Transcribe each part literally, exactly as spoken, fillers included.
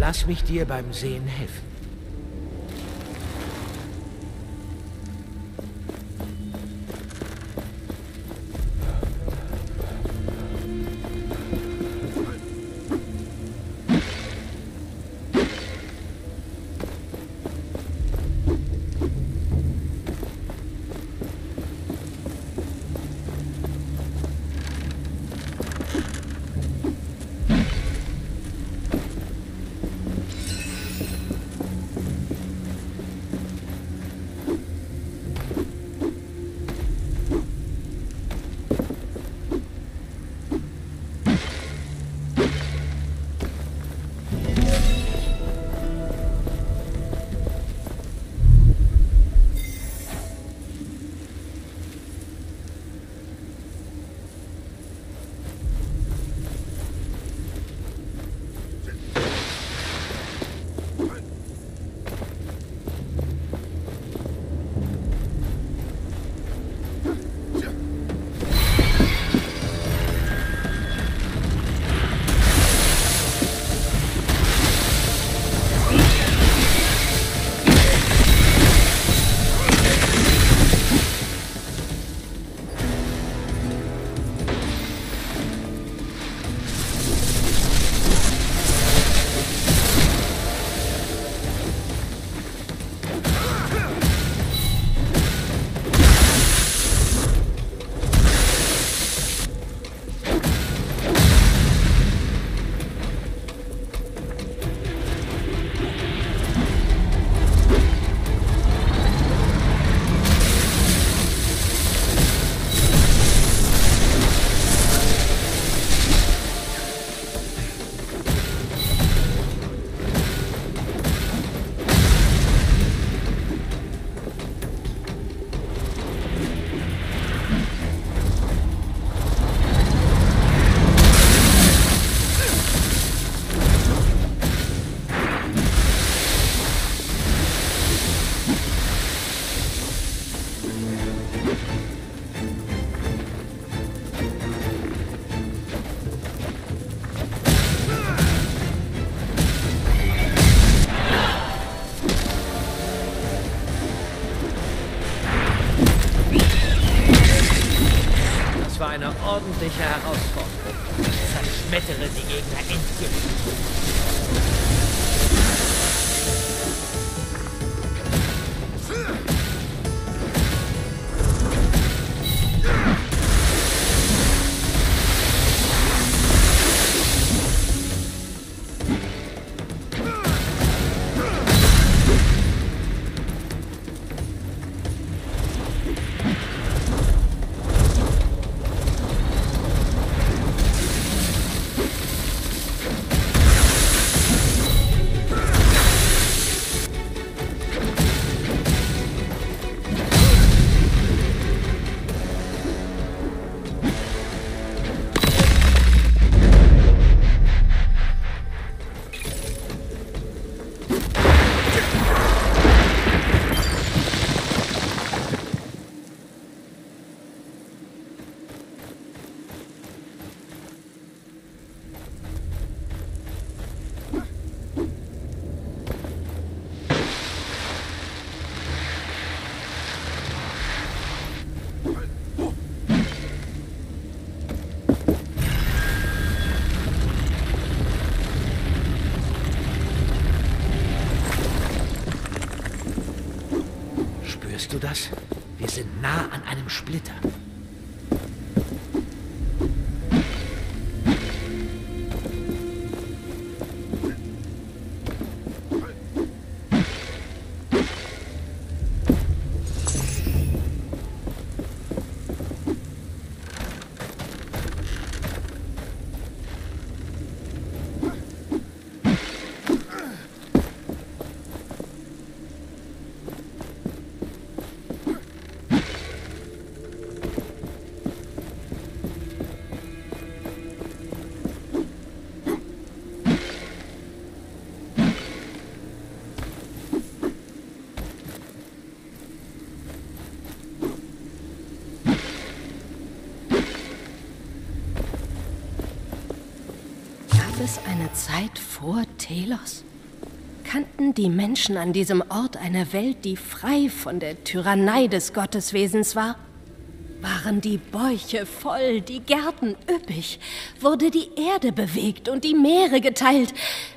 Lass mich dir beim Sehen helfen. Eine ordentliche Herausforderung. Zerschmettere die Gegner endgültig. Spürst du das? Wir sind nah an einem Splitter. Gab es eine Zeit vor Telos? Kannten die Menschen an diesem Ort eine Welt, die frei von der Tyrannei des Gotteswesens war? Waren die Bäuche voll, die Gärten üppig, wurde die Erde bewegt und die Meere geteilt?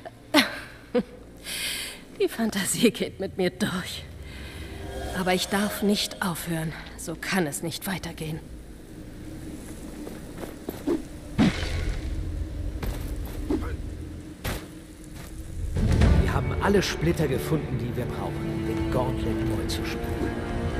Die Fantasie geht mit mir durch. Aber ich darf nicht aufhören, so kann es nicht weitergehen. Wir haben alle Splitter gefunden, die wir brauchen, um den Gauntlet neu zu spielen.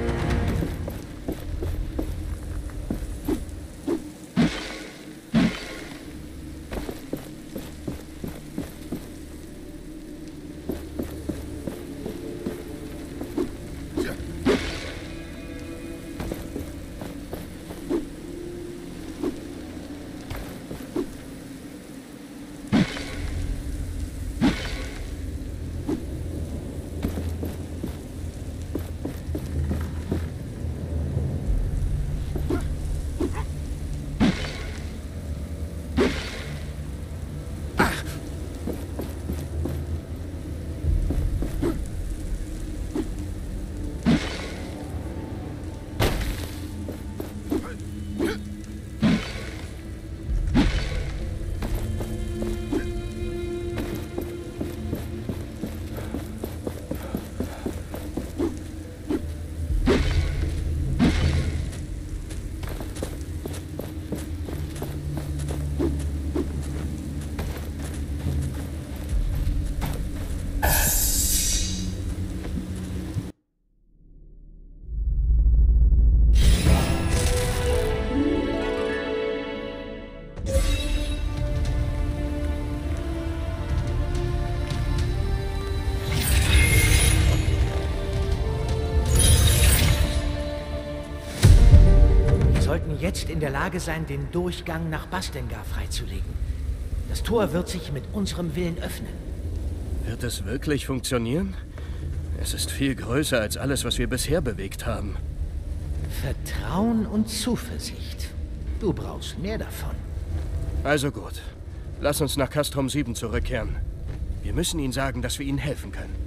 Jetzt in der Lage sein, den Durchgang nach Bastengar freizulegen. Das Tor wird sich mit unserem Willen öffnen. Wird es wirklich funktionieren? Es ist viel größer als alles, was wir bisher bewegt haben. Vertrauen und Zuversicht. Du brauchst mehr davon. Also gut. Lass uns nach Castrum sieben zurückkehren. Wir müssen ihnen sagen, dass wir ihnen helfen können.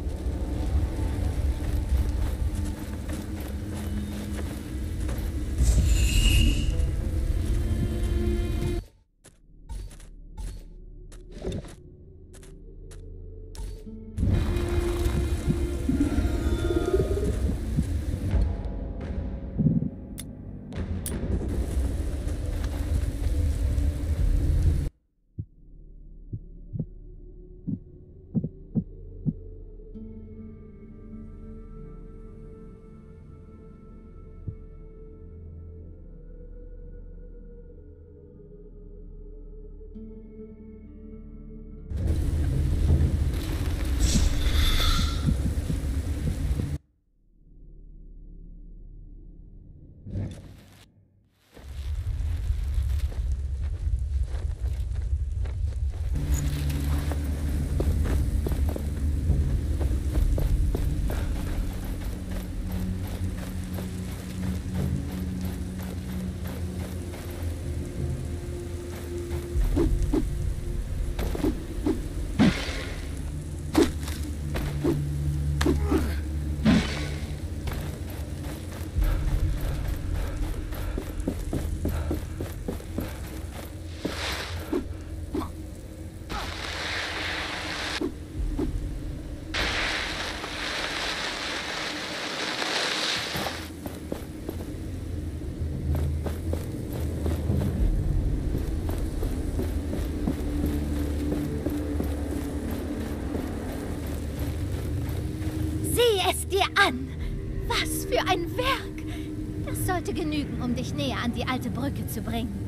Dir an! Was für ein Werk! Das sollte genügen, um dich näher an die alte Brücke zu bringen.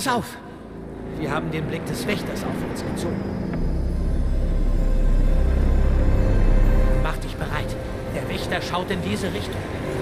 Pass auf! Wir haben den Blick des Wächters auf uns gezogen. Mach dich bereit. Der Wächter schaut in diese Richtung.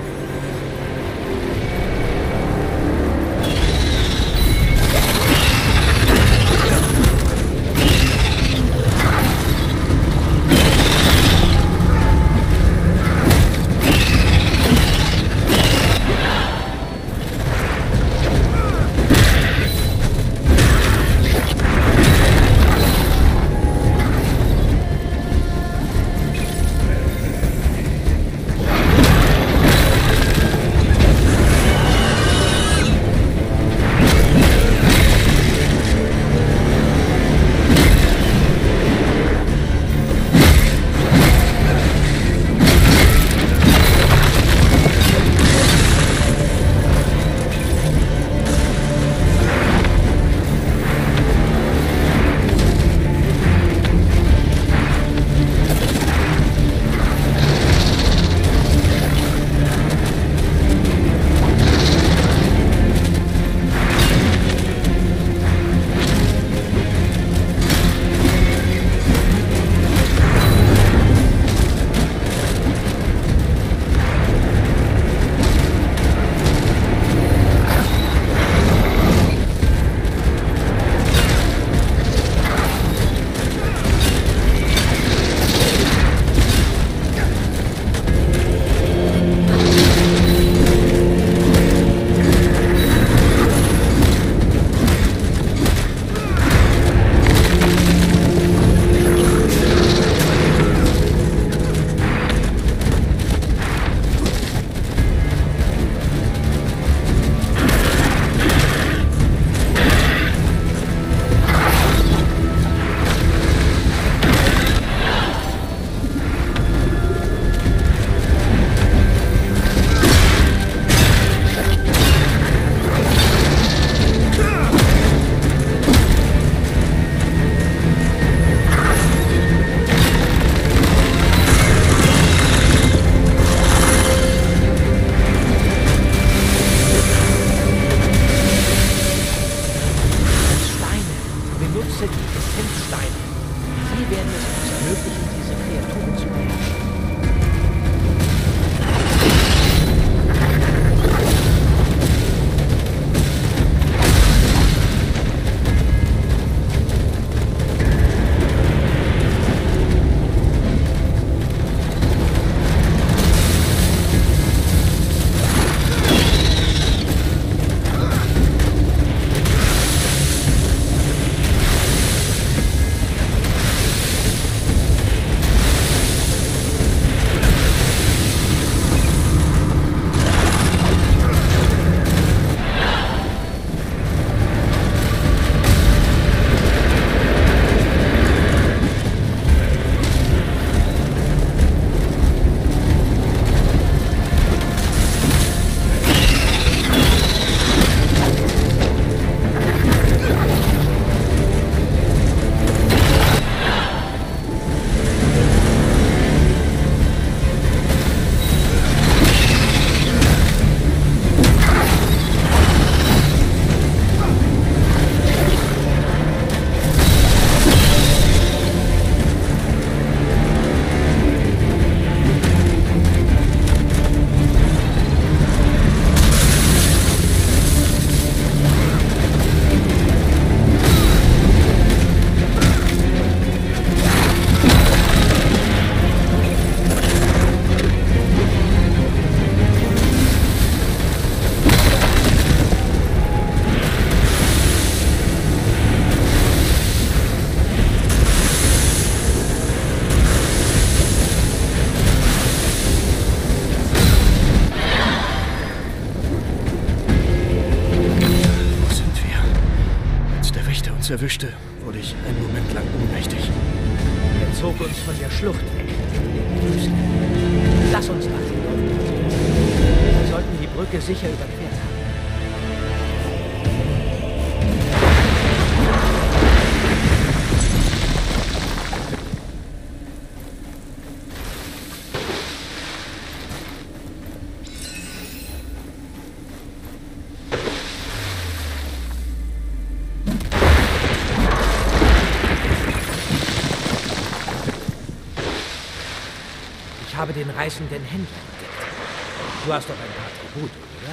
erwischte, wurde ich einen Moment lang ohnmächtig. Er zog uns von der Schlucht weg, in den Wüsten. Lass uns nach dem Norden gehen. Wir sollten die Brücke sicher überquert haben. habe den reißenden Händler entdeckt. Du hast doch ein paar Attribute, oder?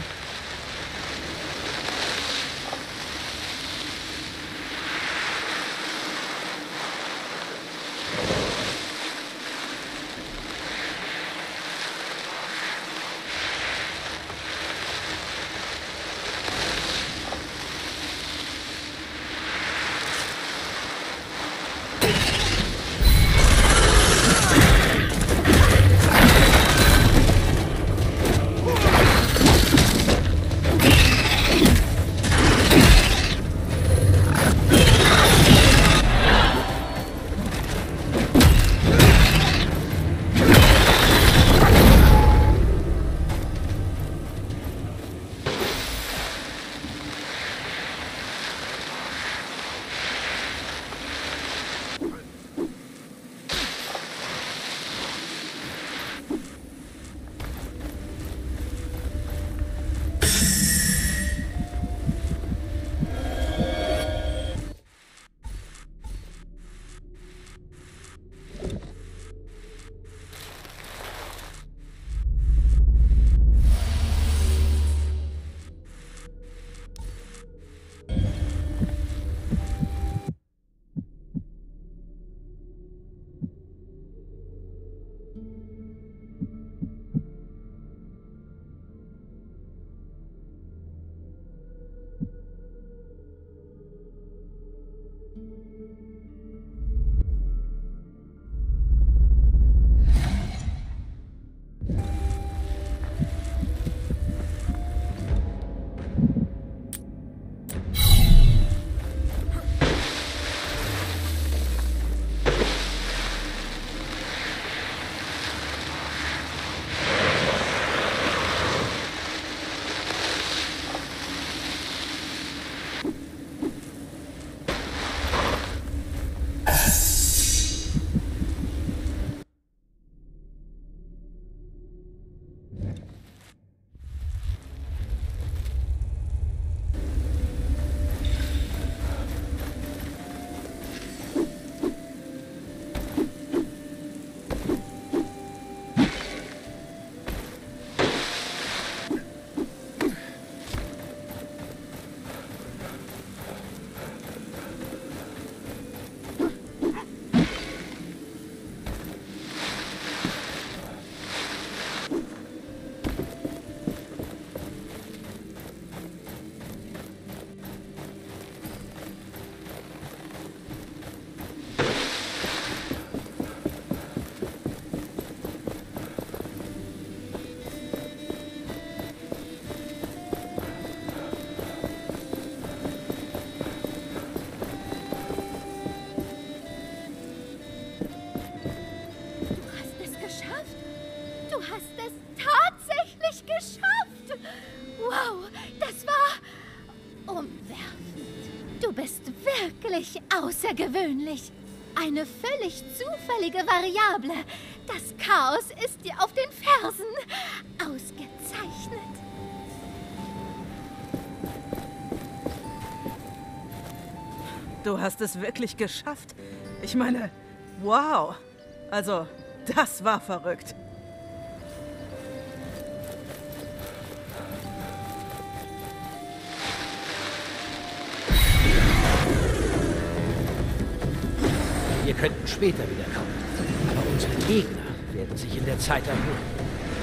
Außergewöhnlich. Eine völlig zufällige Variable. Das Chaos ist dir auf den Fersen. Ausgezeichnet. Du hast es wirklich geschafft. Ich meine, wow. Also, das war verrückt. Wir könnten später wiederkommen. Aber unsere Gegner werden sich in der Zeit erholen.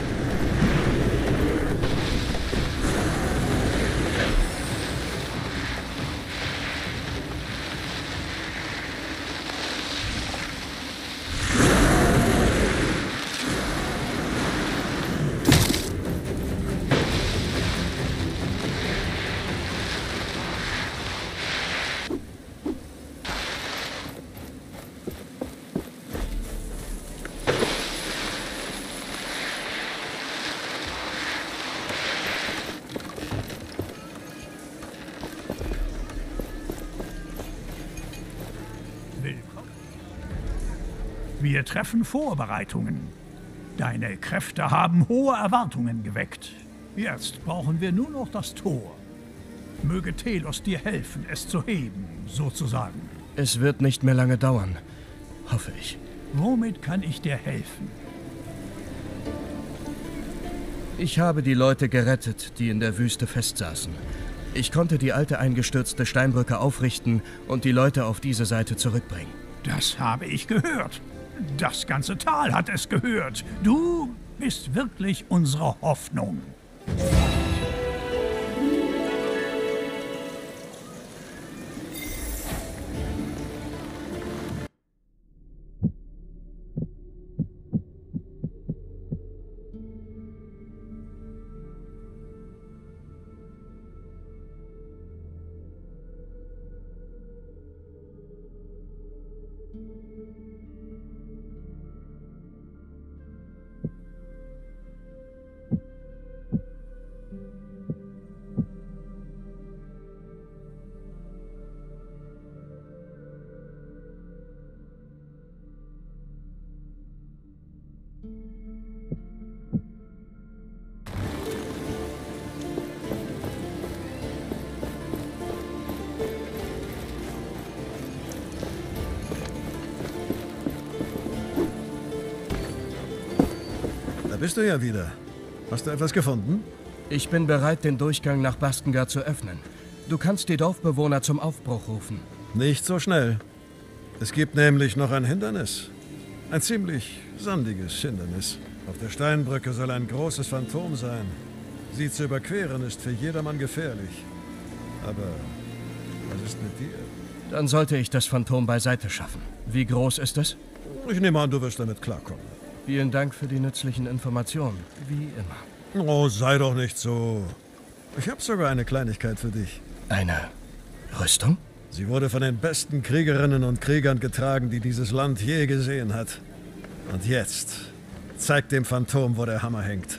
Wir treffen Vorbereitungen. Deine Kräfte haben hohe Erwartungen geweckt. Jetzt brauchen wir nur noch das Tor. Möge Telos dir helfen, es zu heben, sozusagen. Es wird nicht mehr lange dauern, hoffe ich. Womit kann ich dir helfen? Ich habe die Leute gerettet, die in der Wüste festsaßen. Ich konnte die alte eingestürzte Steinbrücke aufrichten und die Leute auf diese Seite zurückbringen. Das habe ich gehört. Das ganze Tal hat es gehört. Du bist wirklich unsere Hoffnung. Da bist du ja wieder. Hast du etwas gefunden? Ich bin bereit, den Durchgang nach Bastengard zu öffnen. Du kannst die Dorfbewohner zum Aufbruch rufen. Nicht so schnell. Es gibt nämlich noch ein Hindernis. Ein ziemlich sandiges Hindernis. Auf der Steinbrücke soll ein großes Phantom sein. Sie zu überqueren ist für jedermann gefährlich. Aber was ist mit dir? Dann sollte ich das Phantom beiseite schaffen. Wie groß ist es? Ich nehme an, du wirst damit klarkommen. Vielen Dank für die nützlichen Informationen. Wie immer. Oh, sei doch nicht so. Ich habe sogar eine Kleinigkeit für dich. Eine Rüstung? Sie wurde von den besten Kriegerinnen und Kriegern getragen, die dieses Land je gesehen hat. Und jetzt zeigt dem Phantom, wo der Hammer hängt.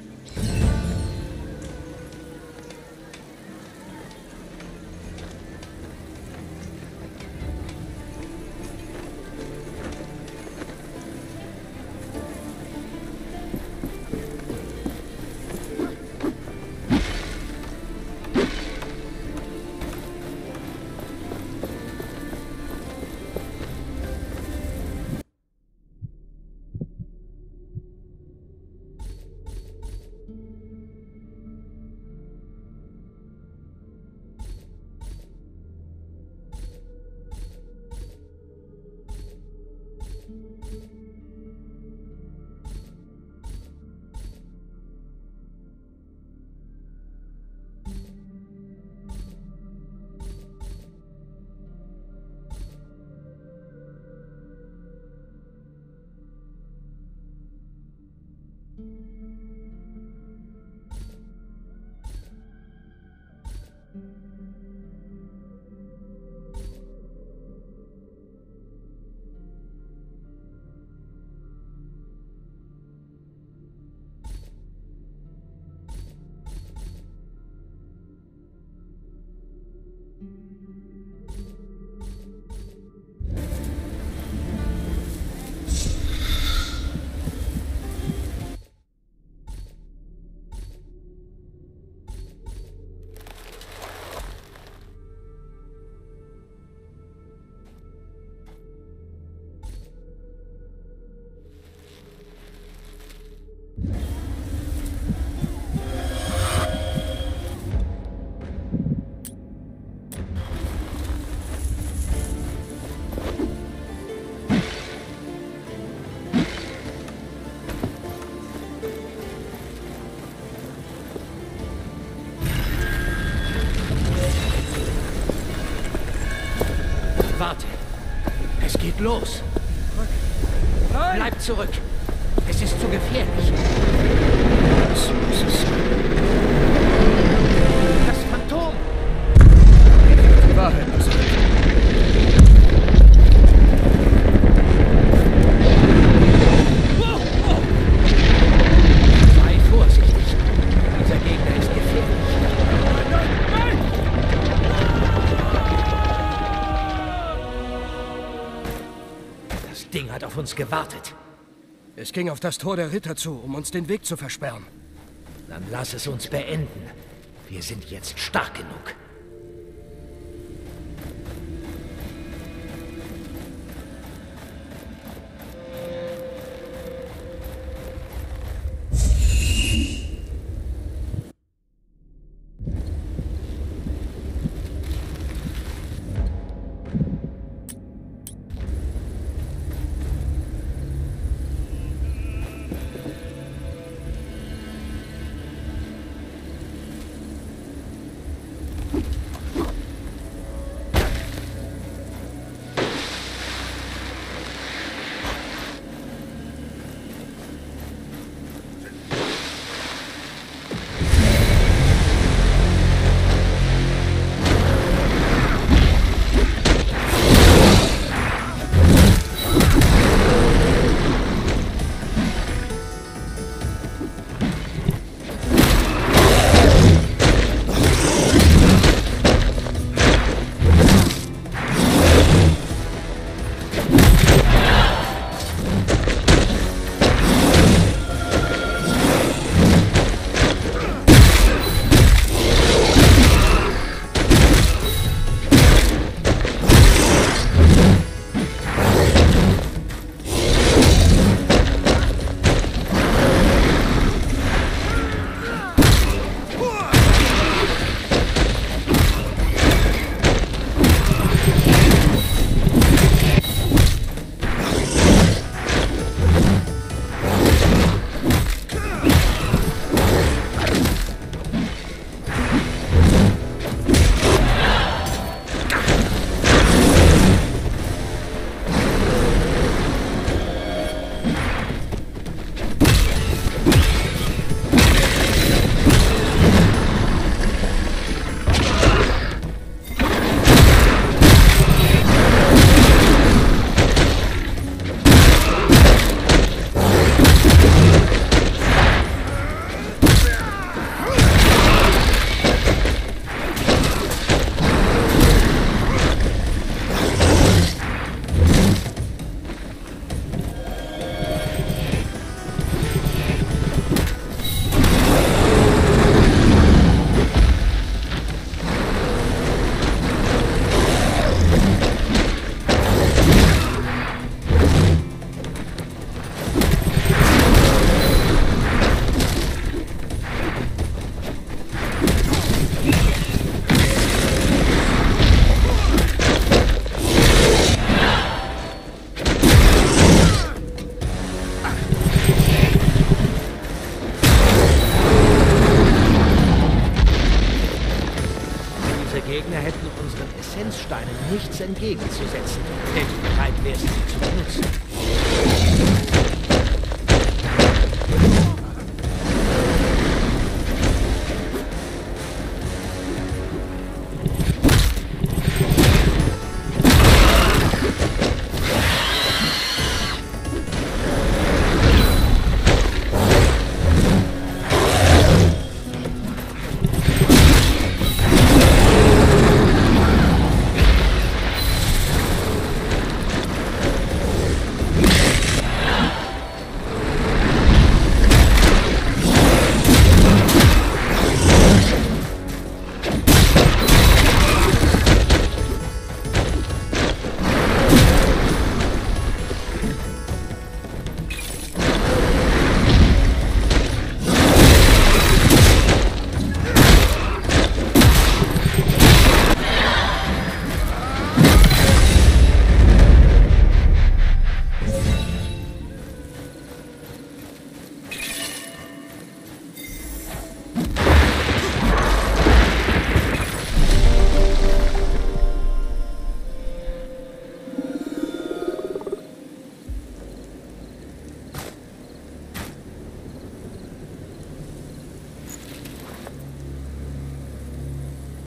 Warte. Es geht los. Nein! Bleib zurück. Es ist zu gefährlich. Was muss es sein? Das Phantom! Die Wahrheit ist Sei vorsichtig. Dieser Gegner ist gefährlich. Das Ding hat auf uns gewartet. Es ging auf das Tor der Ritter zu, um uns den Weg zu versperren. Dann lass es uns beenden. Wir sind jetzt stark genug. entgegenzusetzen, wenn du bereit wärst, sie zu benutzen.